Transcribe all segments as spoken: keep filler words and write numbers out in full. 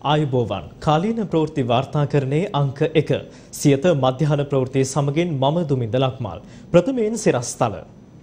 ආයුබෝවන් කාලීන ප්‍රවෘත්ති වාර්තාකරණයේ අංක එක සියත මධ්‍යහන ප්‍රවෘත්ති සමගින් මම දුමින්ද ලක්මාල් ප්‍රථමයෙන් සිරස්තල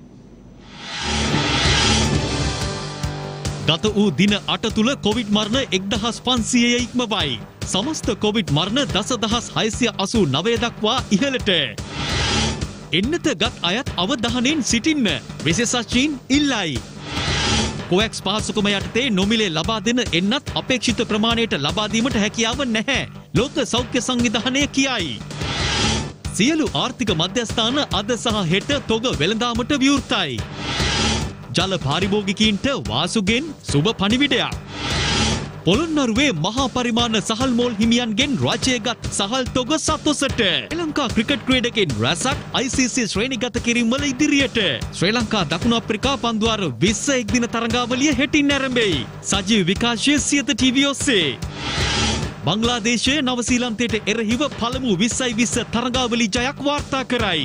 ගත වූ දින අට තුල කොවිඩ් මරණ එක්දහස් පන්සියය ඉක්මවයි. සමස්ත කොවිඩ් මරණ දසදහස් හයසිය අසූ නවය දක්වා ඉහළට. එන්නත ගත් අයත් අවධානයෙන් සිටින්න විශේෂඥයින් ඉල්ලයි. කොවැක්ස් පහසුකම යටතේ නොමිලේ ලබා දෙන එන්නත් අපේක්ෂිත ප්‍රමාණයට ලබා දීමට හැකියාව නැහැ. ලෝක සෞඛ්‍ය සංවිධානය කියයි. සියලු ආර්ථික මධ්‍යස්ථාන අද සහ හෙට තොග වෙළඳාමට විවෘතයි. ජල පාරිභෝගිකයින්ට වාසුගෙන් සුබ පණිවිඩයක්. පොළොන්නරුවේ මහා පරිමාණ සහල් මෝල් හිමියන්ගෙන් රජයගත් සහල් තොග සතොසට. ශ්‍රී ලංකා ක්‍රිකට් ක්‍රීඩකයන් රැසක් I C C ශ්‍රේණිගත කිරීම්වල ඉදිරියට. ශ්‍රී ලංකා දකුණු අප්‍රිකා පන්දුවාර විස්ස එක්දින තරඟාවලිය හෙටින් ආරම්භයි. සජීව විකාශය සියත ටීවී ඔස්සේ. බංග්ලාදේශය නවසීලන්තයට එරෙහිව පළමු විස්සයි විස්ස තරඟාවලි ජයක් වාර්තා කරයි.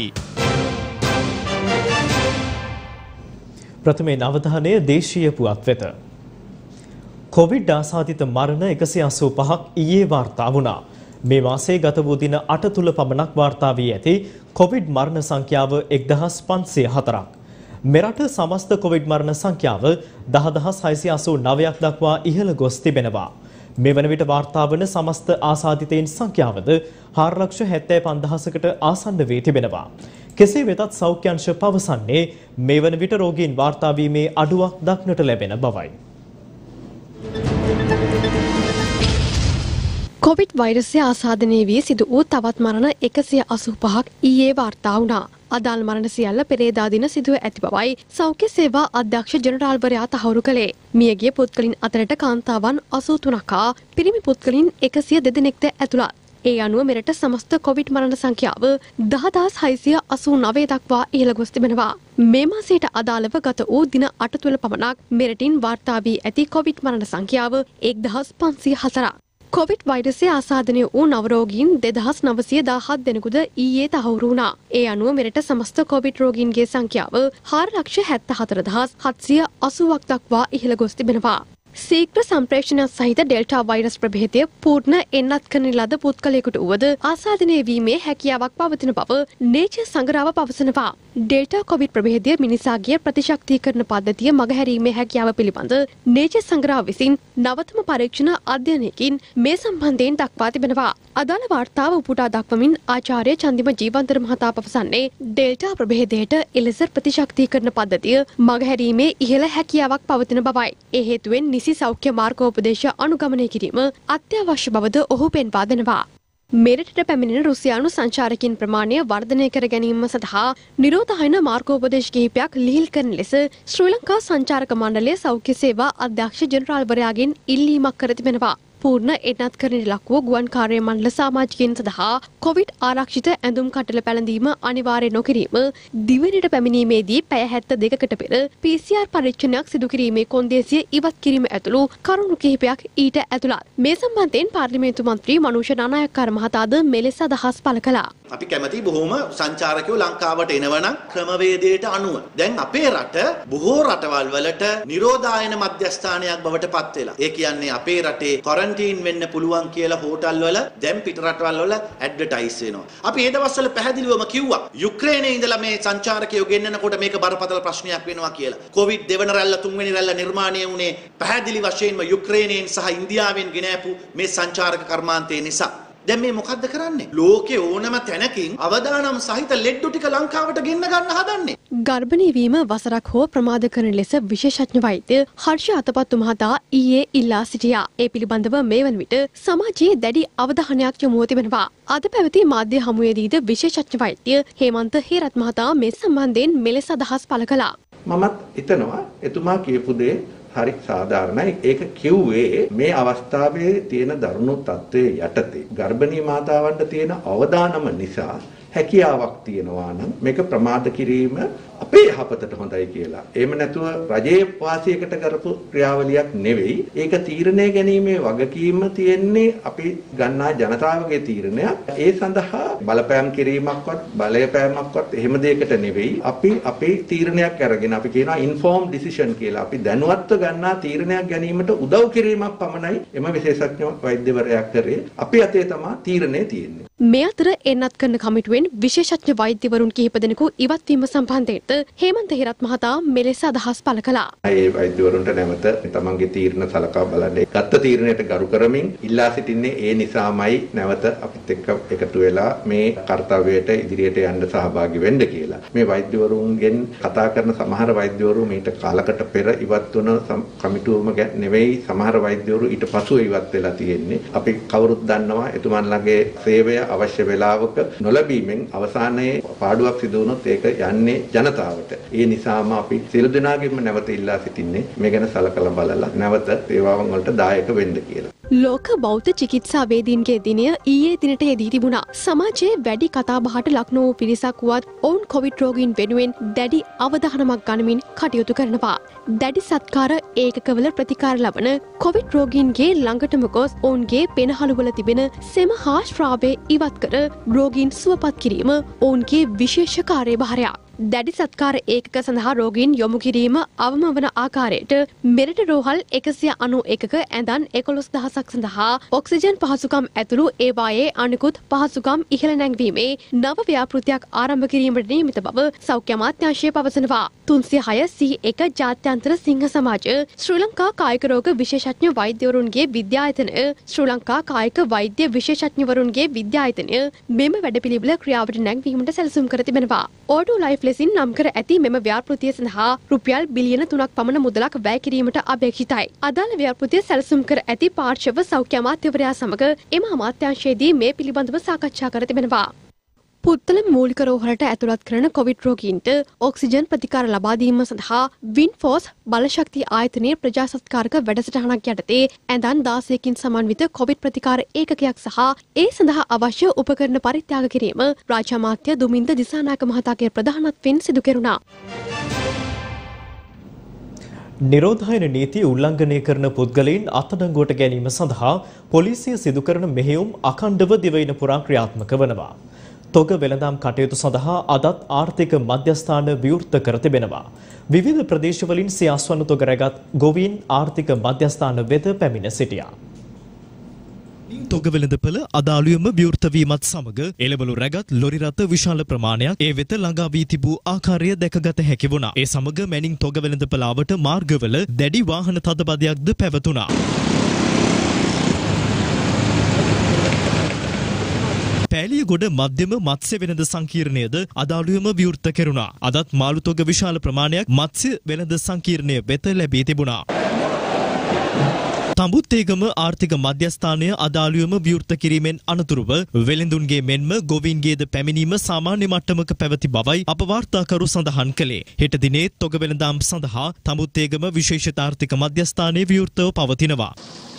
ප්‍රථමයෙන් අවධානය දේශීය පුවත් වෙත. කොවිඩ් ආසාදිත මරණ එකසිය අසූ පහක් ඊයේ වාර්තා වුණා. මේ මාසයේ ගත වූ දින අට තුල පමණක් වාර්තා වී ඇති කොවිඩ් මරණ සංඛ්‍යාව එක්දහස් පන්සිය හතරක්. මෙරට සමස්ත කොවිඩ් මරණ සංඛ්‍යාව දහදහස් හයසිය අසූ නවයක් දක්වා ඉහළ ගොස් තිබෙනවා. මේ වන විට වාර්තා වන සමස්ත ආසාදිතයින් සංඛ්‍යාවද හාර ලක්ෂ හැත්තෑ පන්දහසකට ආසන්න වී තිබෙනවා. කෙසේ වෙතත් සෞඛ්‍ය අංශ පවසන්නේ මේ වන විට රෝගීන් වාර්තා වීමේ අඩුවක් දක්නට ලැබෙන බවයි. කොවිඩ් වෛරසය ආසාදනය වී සිදු වූ තවත් මරණ එකසිය අසූ පහක් ඊයේ වාර්තා වුණා. අදාළ මරණ සියල්ල පෙරේදා දින සිදුව ඇති බවයි සෞඛ්‍ය සේවා අධ්‍යක්ෂ ජෙනරාල්වරයා තහවුරු කළේ. මියගිය පුද්ගලයන් අතරට කාන්තාවන් අසූ තුනක් හා පිරිමි පුද්ගලයන් එකසිය දෙදෙනෙක්ද ඇතුළත්. ඒ අනුව මෙරට සමස්ත කොවිඩ් මරණ සංඛ්‍යාව දහදහස් හයසිය අසූ නවය දක්වා ඉහළ ගොස් තිබෙනවා. මේ මාසයට අදාළව ගත වූ දින අට තුළ පමණක් මෙරටින් වාර්තා වී ඇති කොවිඩ් මරණ සංඛ්‍යාව එක්දහස් පන්සිය හතරක්. කොවිඩ් වෛරසය ආසාදනය වූ නවරෝගීන් දෙදහස් නවසිය දාහත් දෙනෙකුද ඊයේ තහවුරු වුණා. ඒ අනුව මෙරට සමස්ත කොවිඩ් රෝගීන්ගේ සංඛ්‍යාව හාර ලක්ෂ හැත්තෑ හතර දහස් හත්සිය අසූවක් දක්වා ඉහළ ගොස් තිබෙනවා. ශීඝ්‍ර සම්ප්‍රේෂණයක් සහිත ඩෙල්ටා වෛරස් ප්‍රභේදය පූර්ණ එන්නත් කරන ලද පුද්ගලයෙකුට වුවද ආසාදනය වීමේ හැකියාවක් පවතින බව නේචර් සංග්‍රහව පවසනවා. ඩෙල්ටා කොවිඩ් ප්‍රභේදය මිනිසාගේ ප්‍රතිශක්තිකරණ පද්ධතිය මගහැරීමේ හැකියාව පිළිබඳ නේචර් සංග්‍රහව විසින් නවතම පරීක්ෂණ අධ්‍යයනයකින් මේ සම්බන්ධයෙන් දක්වා තිබෙනවා. අදාළ වාර්තාව උපුටා දක්වමින් ආචාර්ය චන්දිම ජීවන්තර මහතා පවසන්නේ ඩෙල්ටා ප්‍රභේදයට එලෙස ප්‍රතිශක්තිකරණ පද්ධතිය මගහැරීමේ ඉහළ හැකියාවක් පවතින බවයි. ඒ හේතුවෙන් නිසි සෞඛ්‍ය මාර්ගෝපදේශ අනුගමනය කිරීම අත්‍යවශ්‍ය බවද ඔහු පෙන්වා දෙනවා. මෙරටට පැමිණෙන රුසියානු සංචාරකින් ප්‍රමාණය වර්ධනය කර ගැනීම සඳහා නිරෝධායන මාර්ගෝපදේශ කිහිපයක් ලිහිල් කරන ලෙස ශ්‍රී ලංකා සංචාරක මණ්ඩලයේ සෞඛ්‍ය සේවා අධ්‍යක්ෂ ජෙනරාල්වරයාගෙන් ඉල්ලීමක් කර තිබෙනවා. පූර්ණ එන්නත් කරන ලක්ව ගුවන් කාර්ය මණ්ඩල සමාජිකයන් සඳහා කොවිඩ් ආරක්ෂිත ඇඳුම් කටල පැළඳීම අනිවාර්ය නොකිරීම, දිවයිනට පැමිණීමේදී පැය හැත්තෑ දෙකකට පෙර P C R පරීක්ෂණයක් සිදු කිරීමේ කොන්දේසිය ඉවත් කිරීම ඇතුළු කරුණු කිහිපයක් ඊට ඇතුළත්. මේ සම්බන්ධයෙන් පාර්ලිමේන්තු මන්ත්‍රී මනෝෂ නානායක්කාර මහතාද මෙලෙස අදහස් පළ කළා. අපි කැමති බොහොම සංචාරකයෝ ලංකාවට එනවනම් ක්‍රමවේදයට අනුව. දැන් අපේ රට බොහෝ රටවල් වලට නිරෝධායන මධ්‍යස්ථානයක් බවට පත් වෙලා. ඒ කියන්නේ අපේ රටේ ක්වරන්ටයින් වෙන්න පුළුවන් කියලා හෝටල් වල දැන් පිට රටවල් වල ඇඩ්වර්ටයිස් වෙනවා. අපි ඒ දවස්වල පැහැදිලිවම කිව්වා යුක්‍රේනයේ ඉඳලා මේ සංචාරකයෝ ගෙන්නනකොට මේක බරපතල ප්‍රශ්නයක් වෙනවා කියලා. කොවිඩ් දෙවන රැල්ල තුන්වෙනි රැල්ල නිර්මාණය වුණේ පැහැදිලි වශයෙන්ම යුක්‍රේනයෙන් සහ ඉන්දියාවෙන් ගෙනෑපු මේ සංචාරක කර්මාන්තය නිසා. දැන් මේ මොකද්ද කරන්නේ? ලෝකේ ඕනම තැනකින් අවදානම් සහිත ලෙඩ්ඩු ටික ලංකාවට ගෙන්න ගන්න හදන්නේ. ගර්භණී වීම වසරක් හෝ ප්‍රමාද කරන ලෙස විශේෂඥ වෛද්‍ය හර්ෂ අතපත්තු මහතා ඊයේ ඉල්ලා සිටියා. ඒ පිළිබඳව මේ වන විට සමාජයේ දැඩි අවධානයක් යොමු තිබෙනවා. අද පැවති මාධ්‍ය හමුවේදීද විශේෂඥ වෛද්‍ය හේමන්ත හේරත් මහතා මේ සම්බන්ධයෙන් මෙලෙස අදහස් පළ කළා. මමත් හිතනවා එතුමා කියපු දේ හරි සාධාරණයි. ඒක කිව්වේ මේ අවස්ථාවේ තියෙන දරුණු තත්ත්වයේ යටතේ ගර්භණී මාතාවන්ට තියෙන අවදානම නිසා හැකියාවක් තියෙනවා නම් මේක ප්‍රමාද කිරීම අපේ යහපතට හොඳයි කියලා. එහෙම නැතුව රජයේ වාසියකට කරපු ක්‍රියාවලියක් නෙවෙයි. ඒක තීරණය ගැනීමේ වගකීම තියෙන්නේ අපි ගන්නා ජනතාවගේ තීරණයක්. ඒ සඳහා බලපෑම් කිරීමක්වත් බලයපෑමක්වත් එහෙම දෙයකට නෙවෙයි. අපි අපේ තීරණයක් අරගෙන අපි කියනවා informed decision කියලා. අපි දැනුවත්ව ගන්නා තීරණයක් ගැනීමට උදව් කිරීමක් පමණයි එම විශේෂඥ වෛද්‍යවරයා කරේ. අපි අතේ තමයි තීරණය තියෙන්නේ. මේ අතර එන්නත් කරන කමිටුවෙන් විශේෂඥ වෛද්‍යවරුන් කිහිප දෙනෙකු ඉවත් වීම සම්බන්ධයෙන් හේමන්ත හිරත් මහතා මෙලෙස අදහස් පළ කළා. ඒ වෛද්‍යවරුන්ට නැවත තමන්ගේ තීරණ සලකා බලන්න ගත්ත තීරණයට ගරු කරමින් ඉල්ලා සිටින්නේ ඒ නිසාමයි නැවත අපිත් එක්ක එකතු වෙලා මේ කාර්යයට ඉදිරියට යන්න සහභාගී වෙන්න කියලා. මේ වෛද්‍යවරුන්ගෙන් කතා කරන සමහර වෛද්‍යවරු මීට කාලකට පෙර ඉවත් වුණ කමිටුවම නෙවෙයි සමහර වෛද්‍යවරු ඊට පසුව ඉවත් වෙලා තියෙන්නේ. අපි කවුරුත් දන්නවා එතුමන්ලගේ සේවය අවශ්‍ය වේලාවක නොලැබීමෙන් අවසානයේ පාඩුවක් සිදු වුණොත් ඒක යන්නේ ජනතාවට. ඒ නිසාම අපි සියලු දෙනාගේම නැවත ඉල්ලා සිටින්නේ මේ ගැන සලකලා බලලා නැවත සේවාවන් වලට දායක වෙන්න කියලා. ලෝක බෞද්ධ චිකිත්සා වේදීන්ගේ දිනය ඊයේ දිනට යෙදී තිබුණා. සමාජයේ වැඩි කතාබහට ලක් නොවූ පිරිසක් වුවත් ඔවුන් කොවිඩ් රෝගීන් වෙනුවෙන් දැඩි අවධානමක් ගනිමින් කටයුතු කරනවා. දැඩි සත්කාර ඒකකවල ප්‍රතිකාර ලබන කොවිඩ් රෝගීන්ගේ ළඟටම ගොස් ඔවුන්ගේ පෙනහළුවල තිබෙන සෙම හා ශ්‍රාවය ඉවත් කර රෝගීන් සුවපත් කිරීම ඔවුන්ගේ විශේෂ කාර්යභාරයක්. දැඩි සත්කාර ඒකක සඳහා රෝගීන් යොමු කිරීම අවම වන ආකාරයට මෙරට රෝහල් එකසිය අනූ එකක ඇඳන් එකොළොස් දහසක් සඳහා ඔක්සිජන් පහසුකම් ඇතුළු ඒවායේ අනෙකුත් පහසුකම් ඉහළ නැංවීමේ නව ව්‍යාපෘතියක් ආරම්භ කිරීමට නියමිත බව සෞඛ්‍ය අමාත්‍යාංශය පවසනවා. තුන්සිය හය සී එක ජාත්‍යන්තර සිංහ සමාජ ශ්‍රී ලංකා කායික රෝග විශේෂඥ වෛද්‍යවරුන්ගේ විද්‍යායතනය ශ්‍රී ලංකා කායික වෛද්‍ය විශේෂඥවරුන්ගේ විද්‍යායතනය මෙම වැඩපිළිවෙල ක්‍රියාවට නැංවීමට සැලසුම් කර තිබෙනවා. ඕඩෝ ලයිෆ් ලෙසින් නම් කර ඇති මෙම ව්‍යාපෘතිය සඳහා රුපියල් බිලියන තුනක් පමණ මුදලක් වැය කිරීමට අපේක්ෂිතයි. අදාළ ව්‍යාපෘතිය සැලසුම් කර ඇති පාර්ශව සෞඛ්‍ය අමාත්‍යවරයා සමග එම අමාත්‍යාංශයේදී මේ පිළිබඳව සාකච්ඡා කර තිබෙනවා. පුත්තල මූලික රෝහලට ඇතුළත් කරන කොවිඩ් රෝගීන්ට ඔක්සිජන් ප්‍රතිකාර ලබා දීම සඳහා වින්ෆෝස් බලශක්ති ආයතනයේ ප්‍රජාසත්කාරක වැඩසටහනක් යටතේ ඇඳන් දාසයකින් සමන්විත කොවිඩ් ප්‍රතිකාර ඒකකයක් සහ ඒ සඳහා අවශ්‍ය උපකරණ පරිත්‍යාග කිරීම රාජ්‍ය අමාත්‍ය දුමින්ද දිසානායක මහතාගේ ප්‍රධානත්වයෙන් සිදු කෙරුණා. නිරෝධායන නීති උල්ලංඝනය කරන පුද්ගලයන් අත්අඩංගුවට ගැනීම සඳහා පොලිසිය සිදු කරන මෙහෙයුම් අඛණ්ඩව දිවයින පුරා ක්‍රියාත්මක වනවා. තොග වෙළඳාම් කටයුතු සඳහා අදත් ආර්ථික මධ්‍යස්ථාන විවෘත කර තිබෙනවා. විවිධ ප්‍රදේශවලින් සියස්වනු තොග රැගත් ගොවීන් ආර්ථික මධ්‍යස්ථාන වෙත පැමිණ සිටියා. තොග වෙළඳපළ අදාළුවම විවෘත වීමත් සමග එළවලු රැගත් ලොරි රථ විශාල ප්‍රමාණයක් ඒ වෙත ළඟා වී තිබූ ආකාරය දැකගත හැකි වුණා. ඒ සමග මැනින් තොග වෙළඳපළාවට මාර්ගවල දැඩි වාහන තදබදයක්ද පැවතුණා. පැලියගොඩ මධ්‍යම මත්ස්‍ය වෙළඳ සංකීර්ණයද අදාළුවම විවෘත කෙරුණා. අදත් මාළු තොග විශාල ප්‍රමාණයක් මත්ස්‍ය වෙළඳ සංකීර්ණය වෙත ලැබී තිබුණා. තඹුත්තේගම ආර්ථික මධ්‍යස්ථානය අදාළුවම විවෘත කිරීමෙන් අනතුරුව වෙළඳුන්ගේ මෙන්ම ගොවීන්ගේද පැමිණීම සාමාන්‍ය මට්ටමක පැවති බවයි අප වාර්තාකරු සඳහන් කළේ. හෙට දිනේ තොග වෙළඳාම් සඳහා තඹුත්තේගම විශේෂිත ආර්ථික මධ්‍යස්ථානයේ විවෘතව පවතිනවා.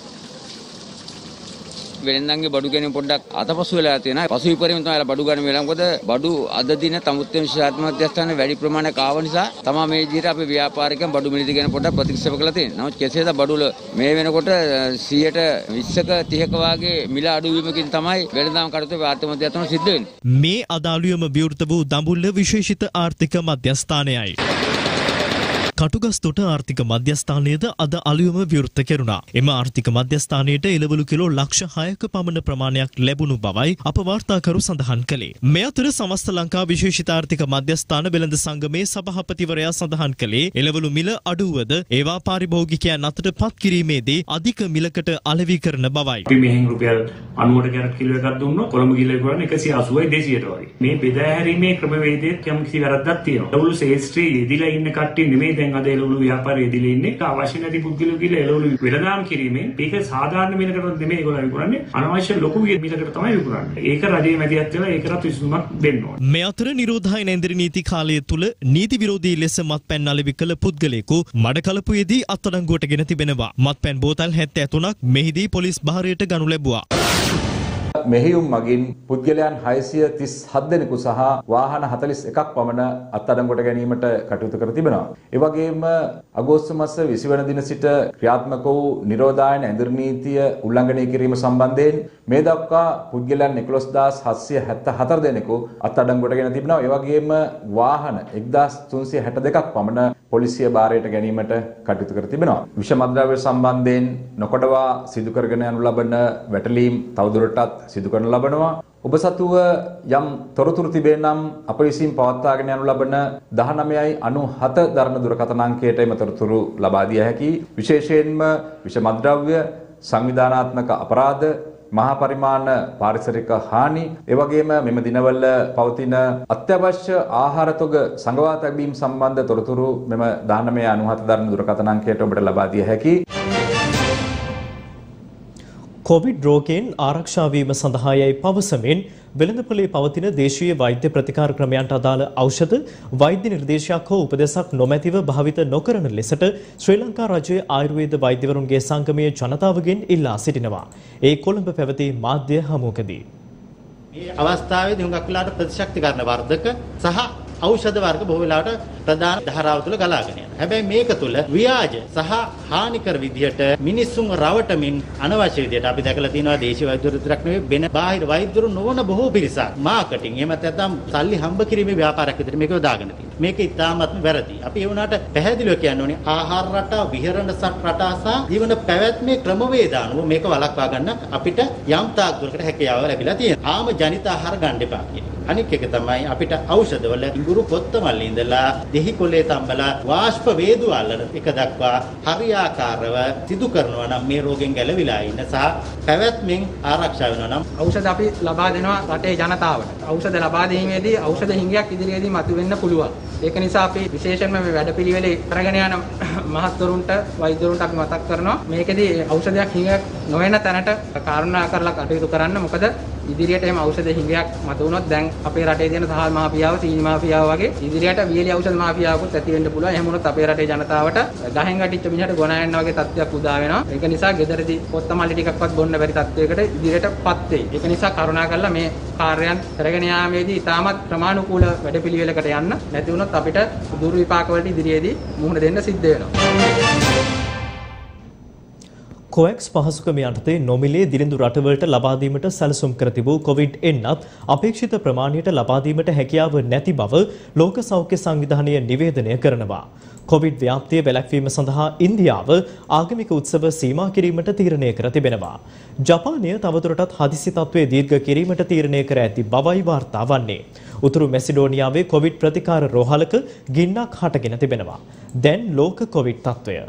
වෙළඳන්ගේ බඩු ගැනීම පොඩ්ඩක් අතපසු වෙලා තියෙනවා. පසු විපරීම තමයි බඩු ගන්න වෙලා. මොකද බඩු අද දින තමුත්තේ විශේෂාත්මක මධ්‍යස්ථානයේ වැඩි ප්‍රමාණයක් ආව නිසා තමයි මේ විදිහට අපි ව්‍යාපාරිකයන් බඩු මිලදී ගැන පොඩ්ඩක් ප්‍රතික්ෂේප කළා තියෙනවා. නමුත් කෙසේද බඩුල මේ වෙනකොට සියයට විස්සක තිහක වාගේ මිල අඩු වීමකින් තමයි වෙළඳාම් කටයුතු ආර්ථික මධ්‍යස්ථාන සිද්ධ වෙන්නේ. මේ අදාළුවම විවෘත වූ දඹුල්ල විශේෂිත ආර්ථික මධ්‍යස්ථානයයි. කටුගස්තොට ආර්ථික මධ්‍යස්ථානයේද අද අලුයම විවෘත කෙරුණා. එම ආර්ථික මධ්‍යස්ථානයට එළවලු කිලෝ ලක්ෂ හයක පමණ ප්‍රමාණයක් ලැබුණු බවයි අප වාර්තාකරු සඳහන් කළේ. මේ අතර සමස්ත ලංකා විශේෂිත ආර්ථික මධ්‍යස්ථාන වෙළඳ සංගමේ සභාපතිවරයා සඳහන් කළේ එළවලු මිල අඩුවද ඒවා පාරිභෝගිකයන් අතට පත් කිරීමේදී අධික මිලකට අලෙවි කරන බවයි. අපි මෙහෙන් රුපියල් අනූවට කැරට් කිලෝ එකක් දුන්නොත් කොළඹ කිලෝ කරන එකසිය අසූවයි දෙසීයට වගේ. මේ බෙදා හැරීමේ ක්‍රමවේදයේ යම් කිසි වැරද්දක් තියෙනවා. එළවලු ශේෂ්ත්‍රයේ යෙදিলা ඉන්න කට්ටිය නෙමෙයි දැන් අද එළවලු ව්‍යාපාරයේ යෙදিলা ඉන්නේ. අවශ්‍ය නැති පුද්ගලයෝ කියලා එළවලු වෙළඳාම් කිරීමෙන් මේක සාධාරණ මිලකට නෙමෙයි ඒගොල්ලෝ විකුණන්නේ. අනවශ්‍ය ලොකු මිලකට තමයි විකුණන්නේ. ඒක රජයේ මැදිහත් වෙලා ඒකටත් විසඳුමක් දෙන්න ඕන. මේ අතර නිරෝධායන ඉන්ද්‍ර නීති කාලය තුල නීති විරෝධී ලෙස මත්පැන් අලෙවි කළ පුද්ගලයෙකු මඩකලපුවේදී අත්අඩංගුවට ගෙන තිබෙනවා. මත්පැන් බෝතල් හැත්තෑ තුනක් මෙහිදී පොලිස් භාරයට ගනු ලැබුවා. මෙහෙයුම් මගින් පුද්ගලයන් හයසිය තිස් හත් දෙනෙකු සහ වාහන හතළිස් එකක් පමණ අත්අඩංගුවට ගැනීමට කටයුතු කර තිබෙනවා. ඒ වගේම අගෝස්තු මාස විසි වන දින සිට ක්‍රියාත්මක වූ නිරෝධායන ඇඳුම් නීතිය උල්ලංඝනය කිරීම සම්බන්ධයෙන් මේ දක්වා පුද්ගලයන් එකොළොස් හදාස් හත්සිය හැත්තෑ හතර දෙනෙකු අත්අඩංගුවට ගෙන තිබෙනවා. ඒ වගේම වාහන එක්දාස් තුන්සිය හැට දෙකක් පමණ පොලිසිය භාරයට ගැනීමට කටයුතු කර තිබෙනවා. විෂ මද්‍රව්‍ය සම්බන්ධයෙන් නොකඩවා සිදු කරගෙන යනු ලබන වැටලීම් තවදුරටත් සිදු කරන ලබනවා. ඔබ සතුව යම් තොරතුරු තිබේ නම් අප විසින් පවත්වාගෙන යනු ලබන දහනවයයි අනූහත දරණ දුරකථන අංකයට එම තොරතුරු ලබා දිය හැකි. විශේෂයෙන්ම විෂ මද්‍රව්‍ය, සංවිධානාත්මක අපරාධ, මහා පරිමාණ පාරිසරික හානි, ඒ වගේම මෙම දිනවල පවතින අත්‍යවශ්‍ය ආහාර තොග සංගවා තැබීම සම්බන්ධ තොරතුරු මෙම දහනවය අනූහත දරණ දුරකථන අංකයට ඔබට ලබා දිය හැකි. කොවිඩ් රෝගයෙන් ආරක්ෂා වීම සඳහා යයි පවසමින් වෙළඳපොලේ පවතින දේශීය වෛද්‍ය ප්‍රතිකාර ක්‍රමයන්ට අදාළ ඖෂධ වෛද්‍ය නිර්දේශයක් හෝ උපදෙසක් නොමැතිව භාවිත නොකරන ලෙසට ශ්‍රී ලංකා රජයේ ආයුර්වේද වෛද්‍යවරුන්ගේ සංගමයේ ජනතාවගෙන් ඉල්ලා සිටිනවා. ඒ කොළඹ පැවති මාධ්‍ය හමුවකදී මේ අවස්ථාවේදී හුඟක් වෙලාවට ප්‍රතිශක්තිකරණ වර්ධක සහ ඖෂධ වර්ග බොහෝ වෙලාවට ප්‍රධාන ධාරාව තුළ ගලාගෙන යනවා. හැබැයි මේක තුළ ව්‍යාජ සහ හානිකර විදියට මිනිස්සුන් රවටමින් අනවශ්‍ය විදියට අපි දැකලා තියෙනවා දේශීය වෛද්‍යවරු විතරක් නෙවෙයි වෙන බාහිර වෛද්‍යවරු නොවන බොහෝ පිරිසක් මාකටිං එහෙම නැත්නම් සල්ලි හම්බ කිරීමේ ව්‍යාපාරයක් විදියට මේක යොදාගෙන තියෙනවා. මේක ඉතාමත්ම වැරදි. අපි ඒ වුණාට පැහැදිලිව කියන්න ඕනේ ආහාර රටා, විහරණ රටා සහ ජීවන පැවැත්මේ ක්‍රමවේද අනුව මේක වළක්වා ගන්න අපිට යම් තාක් දුරකට හැකියාව ලැබිලා තියෙනවා. ආම ජනිත ආහාර ගන්න එපා කියන්නේ. අනික් එක තමයි අපිට ඖෂධවල ඉඟුරු පොත්තමල්ලි ඉඳලා දෙහි කොලේ තම්බලා වාෂ්ප වේදු අල්ලන එක දක්වා හරියාකාරව සිදු කරනවා නම් මේ රෝගෙන් ගැලවිලා ඉන්න සහ පැවැත්මෙන් ආරක්ෂා වෙනවා නම් ඖෂධ අපි ලබා දෙනවා රටේ ජනතාවට. ඖෂධ ලබා දීමේදී ඖෂධ හිඟයක් ඉදිරියේදී මතුවෙන්න පුළුවන්. ඒක නිසා අපි විශේෂයෙන්ම මේ වැඩපිළිවෙලේ කරගෙන යන මහත්වරුන්ට වෛද්‍යවරුන්ට අපි මතක් කරනවා මේකෙදී ඖෂධයක් හිඟයක් නොවන තැනට කාරුණා කරලා කටයුතු කරන්න. මොකද ඉදිරියට එහෙම ඖෂධ හිඟයක් මත වුණොත් දැන් අපේ රටේ තියෙන සහල් මාෆියාව, සීනි මාෆියාව වගේ ඉදිරියට වියලි ඖෂධ මාෆියාවකුත් ඇති වෙන්න පුළුවන්. එහෙම වුණොත් අපේ රටේ ජනතාවට ගහෙන් වැටිච්ච මිනිහට ගොනා යන්න වගේ තත්ත්වයක් උදා වෙනවා. ඒක නිසා ගෙදරදී පොත්තමල්ලි ටිකක්වත් බොන්න බැරි තත්ත්වයකට ඉදිරියටපත් වෙයි. ඒක නිසා කරුණා කරලා මේ කාර්යයන් කරගෙන යාමේදී ඉතාමත් ප්‍රමාණිකූල වැඩපිළිවෙලකට යන්න. නැති වුණොත් අපිට දුර්විපාක වලට ඉදිරියේදී මුහුණ දෙන්න සිද්ධ වෙනවා. කොවැක්ස් පහසුකම යටතේ නොමිලේ දිරිඳු රටවලට ලබා දීමට සැලසුම් කර තිබූ කොවිඩ් එන්නත් අපේක්ෂිත ප්‍රමාණයට ලබා දීමට හැකියාව නැති බව ලෝක සෞඛ්‍ය සංවිධානය නිවේදනය කරනවා. කොවිඩ් ව්‍යාප්තිය වැළැක්වීම සඳහා ඉන්දියාව ආගමික උත්සව සීමා කිරීමට තීරණය කර තිබෙනවා. ජපානය තවදුරටත් හදිසි තත්ත්වයේ දීර්ඝ කිරීමට තීරණය කර ඇති බවයි වාර්තා වන්නේ. උතුරු මැසිඩෝනියාවේ කොවිඩ් ප්‍රතිකාර රෝහලක ගින්නක් හටගෙන තිබෙනවා. දැන් ලෝක කොවිඩ් තත්ත්වය.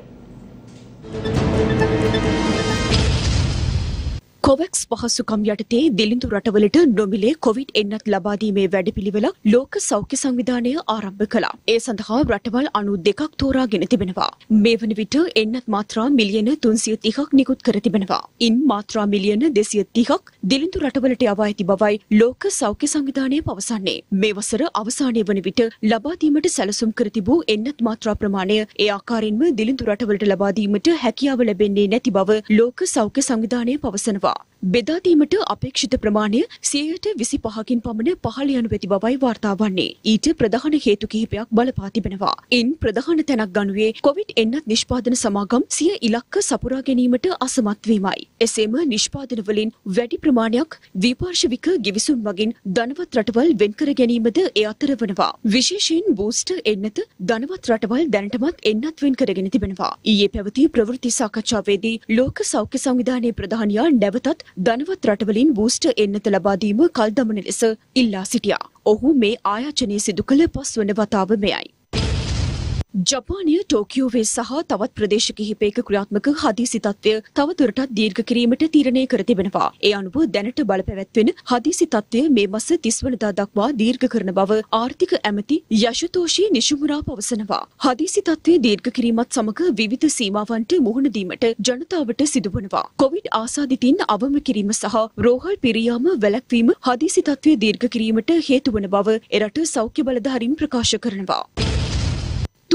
කොවැක්ස් පහසුකම් යටතේ දිලිඳු රටවලට නොමිලේ කොවිඩ් එන්නත් ලබා දීමේ වැඩපිළිවෙලක් ලෝක සෞඛ්‍ය සංවිධානය ආරම්භ කළා. ඒ සඳහා රටවල් අනූ දෙකක් තෝරාගෙන තිබෙනවා. මේ වන විට එන්නත් මාත්‍රා මිලියන තුන්සිය තිහක් නිකුත් කර තිබෙනවා. ඉන් මාත්‍රා මිලියන දෙසිය තිහක් දිලිඳු රටවලට යවා ඇති බවයි ලෝක සෞඛ්‍ය සංවිධානය පවසන්නේ. මේ වසර අවසානයේ වන විට ලබා දීමට සැලසුම් කර තිබූ එන්නත් මාත්‍රා ප්‍රමාණය ඒ ආකාරයෙන්ම දිලිඳු රටවලට ලබා දීමට හැකියාව ලැබෙන්නේ නැති බව ලෝක සෞඛ්‍ය සංවිධානය පවසනවා. බෙදා දීමට අපේක්ෂිත ප්‍රමාණය සියයට විසිපහකින් පමණ පහළ යනු ඇති බවයි වාර්තා වන්නේ. ඊට ප්‍රධාන හේතු කිහිපයක් බලපා තිබෙනවා. ඉන් ප්‍රධාන තැනක් ගනුයේ කොවිඩ් එන්නත් නිෂ්පාදන සමාගම් සිය ඉලක්ක සපුරා ගැනීමට අසමත් වීමයි. එසේම නිෂ්පාදන වලින් වැඩි ප්‍රමාණයක් ද්විපාර්ශ්වික ගිවිසුම් මගින් ධනවත් රටවල් වෙන් කර ගැනීමද ඒ අතර වනවා. විශේෂයෙන් බූස්ටර් එන්නත ධනවත් රටවල් දැනටමත් එන්නත් වෙන් කරගෙන තිබෙනවා. ඊයේ පැවති ප්‍රවෘත්ති සාකච්ඡාවේදී ලෝක සෞඛ්‍ය සංවිධානයේ ප්‍රධානියා නැවතත් ධනවත් රටවලින් බූස්ටර් එන්නත ලබා දීම කල් දමන ලෙස ඉල්ලා සිටියා. ඔහු මේ ආයාචනය සිදු කළ පස්වන වතාව මෙයයි. ජපානය ටෝකියෝවේ සහ තවත් ප්‍රදේශ කිහිපයක ක්‍රියාත්මක හදිසි තත්ත්වය තවදුරටත් දීර්ඝ කිරීමට තීරණය කර තිබෙනවා. ඒ අනුව දැනට බලපැවැත්වෙන හදිසි තත්ත්වය මේ මාස තිස් වෙනිදා දක්වා දීර්ඝ කරන බව ආර්ථික ඇමති යශුතෝෂි නිෂිමුරා පවසනවා. හදිසි තත්ත්වය දීර්ඝ කිරීමත් සමග විවිධ සීමාවන්ට මුහුණ දීමට ජනතාවට සිදුවනවා. කොවිඩ් ආසාදිතින් අවම කිරීම සහ රෝහල් පිරියාම වැළැක්වීම හදිසි තත්ත්වය දීර්ඝ කිරීමට හේතු වන බව එරට සෞඛ්‍ය බලධාරීන් ප්‍රකාශ කරනවා.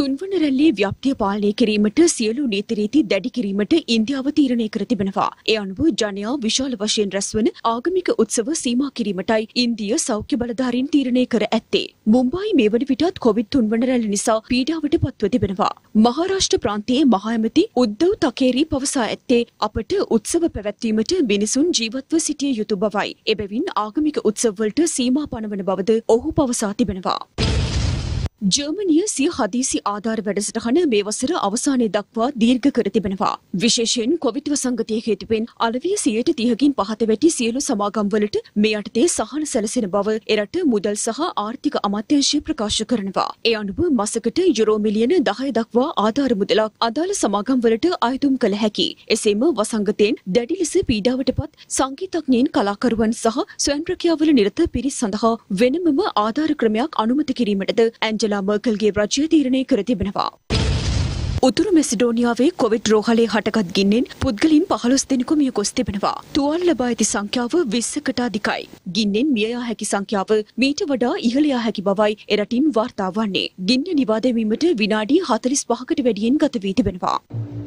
තුන්වන රැල්ලේ ව්‍යාප්තිය පාලනය කිරීමට සියලු නීති රීති දැඩි කිරීමට ඉන්දියාව තීරණය කර තිබෙනවා. ඒ අනුව ජනයා විශාල වශයෙන් රැස්වන ආගමික උත්සව සීමා කිරීමටයි ඉන්දිය සෞඛ්‍ය බලධාරීන් තීරණය කර ඇත්තේ. මුම්බායි මේ වන විටත් කොවිඩ් තුන්වන රැල්ල නිසා පීඩාවට පත්ව තිබෙනවා. මහාරාෂ්ට්‍ර ප්‍රාන්තයේ මහ ඇමති උද්ධව් තකේරි පවසා ඇත්තේ අපට උත්සව පැවැත්වීමට මිනිසුන් ජීවත්ව සිටිය යුතු බවයි. එබැවින් ආගමික උත්සවවලට සීමා පනවන බවද ඔහු පවසා තිබෙනවා. ජර්මනිය සිය හදිසි ආධාර වැඩසටහන මේ වසර අවසානයේ දක්වා දීර්ඝ කර තිබෙනවා. විශේෂයෙන් කොවිඩ් වසංගතය හේතුවෙන් අලවිය සියයට තිහකින් පහත වැටි සියලු සමාගම්වලට මේ යටතේ සහන සැලසෙන බව එරට මුදල් සහ ආර්ථික අමාත්‍යාංශය ප්‍රකාශ කරනවා. ඒ අනුව මසකට යුරෝ මිලියන දහය දක්වා ආධාර මුදලක් අදාළ සමාගම්වලට අයදුම් කළ හැකි. එසේම වසංගතයෙන් දැඩි ලෙස පීඩාවටපත් සංගීතඥයින් කලාකරුවන් සහ ස්වයං රැකියාවල නිරත පිරිස් සඳහා වෙනමම ආධාර ක්‍රමයක් අනුමත කිරීමටද ඇන්ජලා මර්කල්ගේ රජය තීරණය කර තිබෙනවා. උතුරු මෙසිඩෝනියාවේ කොවිඩ් රෝහලේ හටගත් ගින්නෙන් පුද්ගලින් පහළොස් දෙනෙකු මිය ගොස් තිබෙනවා. තුවාල ලබා ඇති සංඛ්‍යාව විස්සකට අධිකයි. ගින්නෙන් මිය යා හැකි සංඛ්‍යාව මීට වඩා ඉහළ යා හැකි බවයි එරටින් වාර්තා වන්නේ. ගින්න නිවා දැමීමට විනාඩි හතළිස් පහකට වැඩියෙන් ගත වී තිබෙනවා.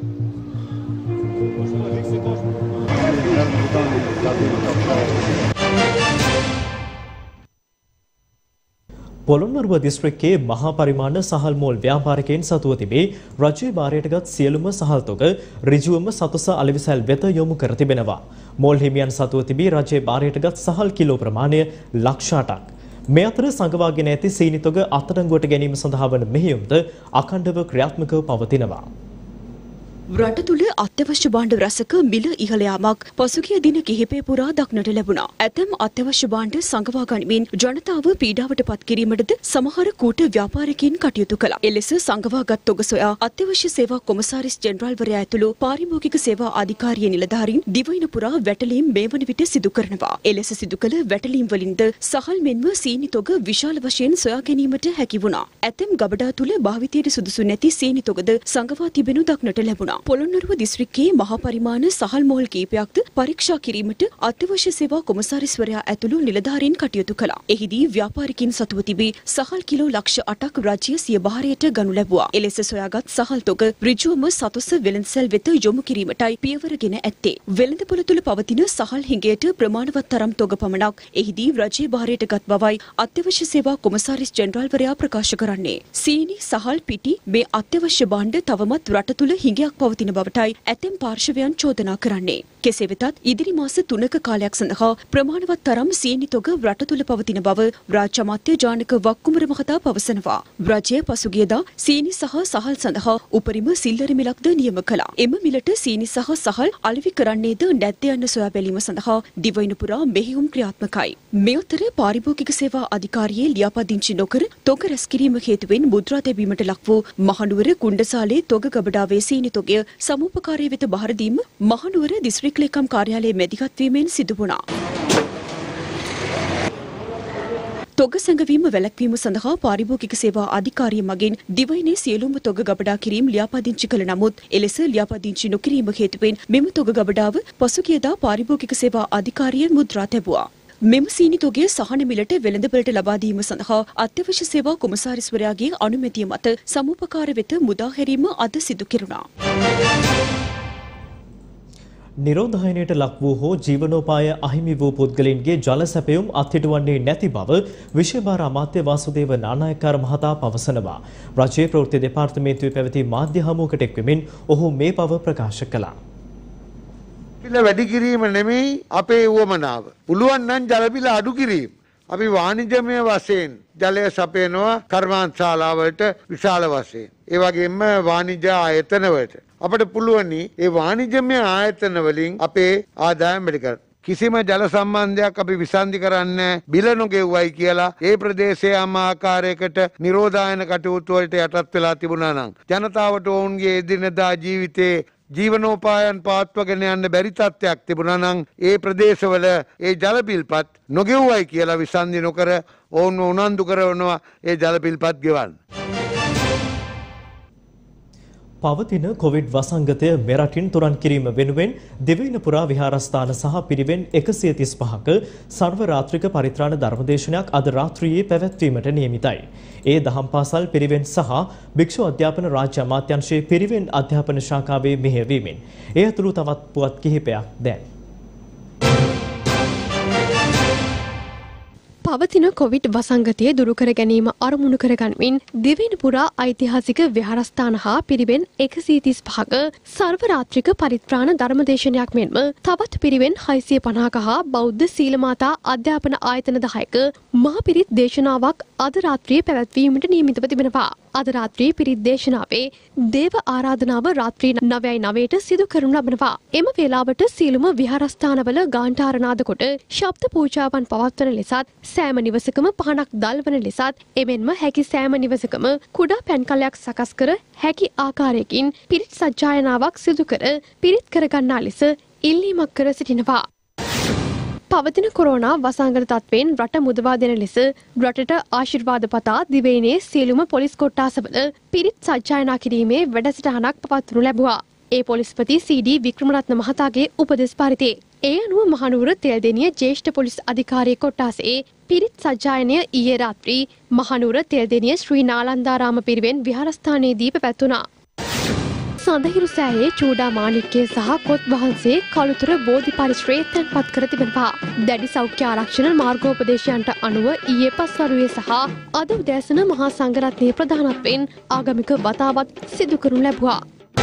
පොළොන්නරුව දිස්ත්‍රික්කයේ මහා පරිමාණ සහල් මෝල් ව්‍යාපාරිකයන් සතුව තිබේ රජයේ භාරයටගත් සියලුම සහල් තොග ඍජුවම සතුස අලෙවිසැල් වෙත යොමු කර තිබෙනවා. මෝල් හිමියන් සතුව තිබී රජයේ භාරයටගත් සහල් කිලෝ ප්‍රමාණය ලක්ෂ අටක්. මේ අතර සංගවාගෙන ඇති සීනි තොග අත්අඩංගුවට ගැනීම සඳහා වන මෙහෙයුම්ද අඛණ්ඩව ක්‍රියාත්මකව පවතිනවා. රට තුළ අත්‍යවශ්‍ය භාණ්ඩ රැසක මිල ඉහළ යාමක් පසුගිය දින කිහිපය පුරා දක්නට ලැබුණා. ඇතැම් අත්‍යවශ්‍ය භාණ්ඩ සංගවා ගනිමින් ජනතාව පීඩාවට පත් කිරීමටද සමහර කූට ව්‍යාපාරිකයින් කටයුතු කළා. එලෙස සංගවාගත් තොග සොයා අත්‍යවශ්‍ය සේවා කොමසාරිස් ජෙනරාල්වරයා ඇතුළු පාරිභෝගික සේවා අධිකාරිය නිලධාරීන් දිවයින පුරා වැටලීම් මේ වන විට සිදු කරනවා. එලෙස සිදු කළ වැටලීම් වලින්ද සහල් මෙන්ම සීනි තොග විශාල වශයෙන් සොයා ගැනීමට හැකි වුණා. ඇතැම් ගබඩා තුළ භාවිතයට සුදුසු නැති සීනි තොගද සංගවා තිබෙනු දක්නට ලැබුණා. පොළොන්නරුව දිස්ත්‍රික්කයේ මහා පරිමාණ සහල් මෝල් කීපයක්ද පරීක්ෂා කිරීමට අත්‍යවශ්‍ය සේවා කොමසාරිස්වරයා ඇතුළු නිලධාරීන් කටයුතු කළා. එහිදී ව්‍යාපාරිකින් සතුව තිබී සහල් කිලෝ ලක්ෂ අටක් රජය සිය භාරයට ගනු ලැබුවා. එලෙස සොයාගත් සහල් තොග ඍජුවම සතුස වෙළඳසැල් වෙත යොමු කිරීමටයි පියවරගෙන ඇත්තේ. වෙළඳපොළ තුළ පවතින සහල් හිඟයට ප්‍රමාණවත් තරම් තොග පමණක් එහිදී රජයේ භාරයට ගත් බවයි අත්‍යවශ්‍ය සේවා කොමසාරිස් ජෙනරාල්වරයා ප්‍රකාශ කරන්නේ. සීනි සහල් පිටි මේ අත්‍යවශ්‍ය භාණ්ඩ තවමත් රට තුළ හිඟයක් පවතින බවටයි ඇතැම් පාර්ශවයන් චෝදනා කරන්නේ. කෙසේ වෙතත් ඉදිරි මාස තුනක කාලයක් සඳහා ප්‍රමාණවත් තරම් සීනි තොග රට තුළ පවතින බව රාජ්‍ය අමාත්‍ය ජානක වක්කුමර මහතා පවසනවා. රජය පසුගියදා සීනි සහ සහල් සඳහා උපරිම සිල්ලර මිලක්ද නියම කළා. එම මිලට සීනි සහ සහල් අලෙවි කරන්නේද නැද්ද යන්න සොයා බැලීම සඳහා දිවයින පුරා මෙහෙයුම් ක්‍රියාත්මකයි. මේ අතර පාරිභෝගික සේවා අධිකාරියේ ලියාපදිංචි නොකර තොග රැස් කිරීම හේතුවෙන් මුද්‍රා තැබීමට ලක් වූ මහනුවර කුණ්ඩසාලේ තොග ගබඩාවේ සීනි තොගය සමූපකාරී වෙත බහර දීම මහනුවර දිස්ත්‍රික් ලේකම් කාර්යාලයේ මැදිහත් වීමෙන් සිදු වුණා. තොග සැඟවීම වැළැක්වීම සඳහා පාරිභෝගික සේවා අධිකාරිය මගින් දිවයිනේ සියලුම තොග ගබඩා කිරීම ලියාපදිංචි කළ නමුත් එලෙස ලියාපදිංචි නොකිරීම හේතුවෙන් මෙම තොග ගබඩාව පසුගියදා පාරිභෝගික සේවා අධිකාරිය මුද්‍රා තැබුවා. මෙම සීනි තොගය සහන මිලට වෙළඳපළට ලබා දීම සඳහා අත්‍යවශ්‍ය සේවා කොමසාරිස්වරයාගේ අනුමැතිය මත සමූපකාර වෙත මුදා හැරීම අද සිදු කෙරුණා. නිරෝධායනයට ලක් වූ හෝ ජීවනෝපාය අහිමි වූ පුද්ගලයන්ගේ ජල සැපයුම් අත්හිටුවන්නේ නැති බව විශේෂ අමාත්‍ය වාසුදේව නානායක්කාර මහතා පවසනවා. රජයේ ප්‍රවෘත්ති දෙපාර්තමේන්තුවේ පැවති මාධ්‍ය හමුවකට එක්වෙමින් ඔහු මේ බව ප්‍රකාශ කළා. පිළ වැඩි කිරීම නෙමෙයි අපේ උවමනාව. පුළුවන් නම් ජල පිළ අඩු කිරීම. අපි වාණිජමය වශයෙන් ජලය සපයනවා කර්මාන්තශාලාවලට විශාල වශයෙන්. ඒ වගේම වාණිජ ආයතනවලට. අපට පුළුවනි ඒ වාණිජමය ආයතන වලින් අපේ ආදායම් වැඩි කර. කිසිම ජල සම්බන්ධයක් අපි විසන්ධි කරන්නේ බිල නොගෙව්වයි කියලා ඒ ප්‍රදේශයේ ආම ආකාරයකට නිරෝධායන කටයුතු වලට යටත් වෙලා තිබුණා නම් ජනතාවට ඔවුන්ගේ එදිනදා ජීවිතේ ජීවනෝපායන් පාත්වගෙන යන්න බැරි තත්ත්වයක් තිබුණා නම් ඒ ප්‍රදේශවල ඒ ජල පිල්පත් නොගෙව්වයි කියලා විසන්ධි නොකර ඔවුන්ව උනන්දු කරනවා ඒ ජල පිල්පත් ගෙවන්න. පවතින කොවිඩ් වසංගතය මෙරටින් තුරන් කිරීම වෙනුවෙන් දෙවයින පුරා විහාරස්ථාන සහ පිරිවෙන් එකසිය තිස් පහක සර්ව රාත්‍රික පරිත්‍රාණ ධර්මදේශනයක් අද රාත්‍රියේ පැවැත්වීමට නියමිතයි. ඒ දහම් පාසල් පිරිවෙන් සහ භික්ෂු අධ්‍යාපන රාජ්‍ය අමාත්‍යාංශයේ පිරිවෙන් අධ්‍යාපන ශාඛාවේ මෙහෙයවීමෙන් ඒ ඇතුළු තවත් පුවත් කිහිපයක් දැන් පවතින කොවිඩ් වසංගතය දුරුකර ගැනීම අරමුණු කරගන්මින් දෙවයින පුරා ඓතිහාසික විහාරස්ථාන හා පිරිවෙන් එකසිය තිස් පහක සර්ව රාත්‍රික පරිත්‍රාණ ධර්මදේශනයක් මෙන්ම තවත් පිරිවෙන් හයසිය පනහක හා බෞද්ධ සීලමාතා අධ්‍යාපන ආයතන දහයක මහා පිරිත් දේශනාවක් අද රාත්‍රියේ පැවැත්වීමට නියමිතව තිබෙනවා. අද රාත්‍රියේ පිරිත් දේශනාවේ දේව ආරාධනාව රාත්‍රී නවයයි නවයට සිදු කරනු ලබනවා. එම වේලාවට සියලුම විහාරස්ථානවල ගාන්ඨාරනාද කොට ශබ්ද පූජාවන් පවත්වන ලෙසත් සෑම නිවසකම පහනක් දල්වන ලෙසත් එමෙන්ම හැකි සෑම නිවසකම කුඩා පැන්කලයක් සකස් කර හැකි ආකාරයකින් පිරිත් සජ්ජායනාවක් සිදු කර පිරිත් කරගන්නා ලෙස ඉල්ලීමක් කර සිටිනවා. පවතින කොරෝනා වසංගත තත්ත්වයෙන් රට මුදවා දෙන ලෙස රටට ආශිර්වාද පතා දිවයිනේ සියලුම පොලිස් කොට්ටාසවල පිරිත් සජ්ජායනා කිරීමේ වැඩසටහනක් පවත්වනු ලැබුවා. ඒ පොලිස්පති සී.ඩී. වික්‍රමරත්න මහතාගේ උපදෙස් පරිදි ඒ අනුව මහනුවර තෙල්දෙනිය ජ්‍යෙෂ්ඨ පොලිස් අධිකාරිය කොට්ටාසේ පිරිත් සජ්ජායනය ඊයේ රාත්‍රී මහනුවර තෙල්දෙනිය ශ්‍රී නාලන්දාරාම පිරිවෙන් විහාරස්ථානයේදී පැවැත්වුණා. සඳහිරු සෑයේ චූඩා මාණික්කය සහ කොත් වහන්සේ කළුතර බෝධි පරිශ්‍රයේ තැන්පත් කර තිබෙනවා. දැඩි සෞඛ්‍ය ආරක්ෂණ මාර්ගෝපදේශයන්ට අනුව ඊයේ පස්වරුවේ සහ අද උදෑසන මහා සංඝරත්නයේ ප්‍රධානත්වයෙන් ආගමික වතාවත් සිදු කරනු ලැබුවා.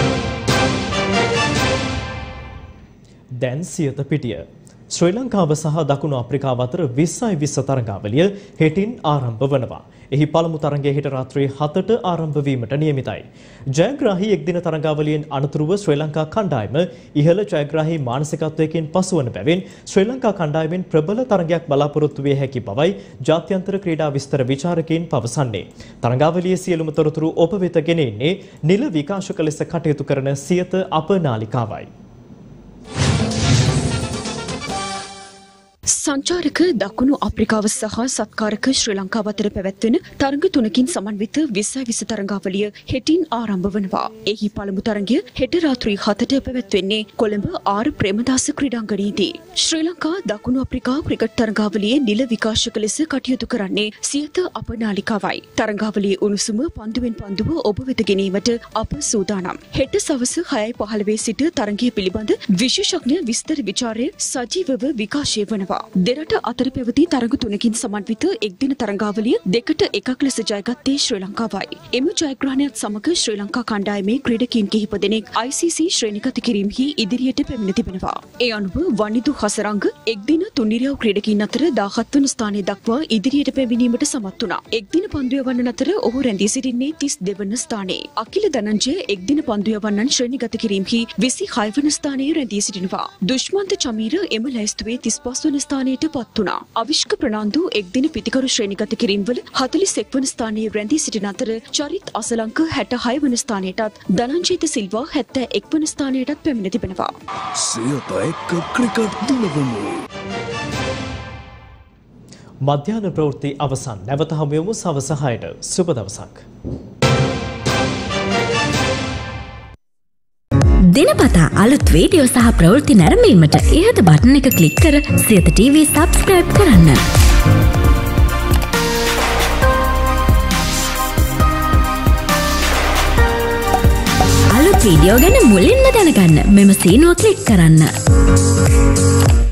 දැන් සියත පිටිය. ශ්‍රී ලංකාව සහ දකුණු අප්‍රිකාව අතර විස්සයි විස්ස තරඟාවලිය හෙටින් ආරම්භ වනවා. එහි පළමු තරඟය හෙට රාත්‍රී හතට ආරම්භ වීමට නියමිතයි. ජයග්‍රාහී එක්දින තරඟාවලියෙන් අනතුරුව ශ්‍රී ලංකා කණ්ඩායම ඉහළ ජයග්‍රාහී මානසිකත්වයකින් පසුවන බැවින් ශ්‍රී ලංකා කණ්ඩායමෙන් ප්‍රබල තරඟයක් බලාපොරොත්තු විය හැකි බවයි ජාත්‍යන්තර ක්‍රීඩා විස්තර විචාරකයින් පවසන්නේ. තරඟාවලියේ සියලුම තොරතුරු ඔබ වෙත ගෙන එන්නේ නිල විකාශක ලෙස කටයුතු කරන සියත අප නාලිකාවයි. සංචාරක දකුණු අප්‍රිකාව සහ සත්කාරක ශ්‍රී ලංකාව අතර පැවැත්වෙන තරඟ තුනකින් සමන්විත විස්සයි විස්ස තරඟාවලිය හෙටින් ආරම්භ වනවා. එහි පළමු තරඟය හෙට රාත්‍රී හතට පැවැත්වෙන්නේ කොළඹ ආර් ප්‍රේමදාස ක්‍රීඩාංගණයේදී. ශ්‍රී ලංකා දකුණු අප්‍රිකා ක්‍රිකට් තරඟාවලියේ නිල විකාශක ලෙස කටයුතු කරන්නේ සියත අප නාලිකාවයි. තරඟාවලියේ උණුසුම පන්දුවෙන් පන්දුව ඔබ වෙත ගෙනීමට අප සූදානම්. හෙට සවස හයයි පහළොව සිට තරඟය පිළිබඳ විශේෂඥ විස්තර විචාරය සජීවව විකාශය වනවා. දෙරට අතර පැවති තරඟ තුනකින් සමන්විත එක්දින තරඟාවලිය දෙකට එකක් ලෙස ජයගත්තේ ශ්‍රී ලංකාවයි. එම ජයග්‍රහණයත් සමග ශ්‍රී ලංකා කණ්ඩායමේ ක්‍රීඩකීන් කිහිප දෙනෙක් ආයි සී සී ශ්‍රේණිගත කිරීමෙහි ඉදිරියට පැමිණ තිබෙනවා. ඒ අනුව වනිදු හසරංග එක්දින තුන්නිරියව් ක්‍රීඩකීන් අතර දාහත් වන ස්ථානය දක්වා ඉදිරියට පැමිණීමට සමත් වුණා. එක්දින පන්දු යවන්නන් අතර ඔහු රැඳී සිටින්නේ තිස් දෙවන ස්ථානයේ. අකිල ධනංජය එක්දින පන්දු යවන්නන් ශ්‍රේණිගත කිරීමෙහි විසිහය වන ස්ථානයේ රැඳී සිටිනවා. දුෂ්මන්ත චමීර එම ලැයිස්තුවේ තිස් පහ වන ස්ථානයට පත් වුණා. අවිෂ්ක ප්‍රනාන්දු එක්දින පිතිකරු ශ්‍රේණිගත කිරීම්වල හතළිස් එක් වන ස්ථානයේ රැඳී සිටින අතර චරිත් අසලංක හැටහය වන ස්ථානයටත් ධනංජිත සිල්වා හැත්තෑ එක් වන ස්ථානයටත් පැමිණ තිබෙනවා. සියත එක්ක ක්‍රිකට් දුලවමු. මධ්‍යහන ප්‍රවෘත්ති අවසන්. නැවත හමු වෙමු සවස හයට. සුබ දවසක්. දිනපතා අලුත් වීඩියෝ සහ ප්‍රවෘත්ති නැරඹීමට ඉහත බටන් එක ක්ලික් කර සියත ටීවී සබ්ස්ක්‍රයිබ් කරන්න. අලුත් වීඩියෝ ගැන මුලින්ම දැනගන්න මෙම සීනුව ක්ලික් කරන්න.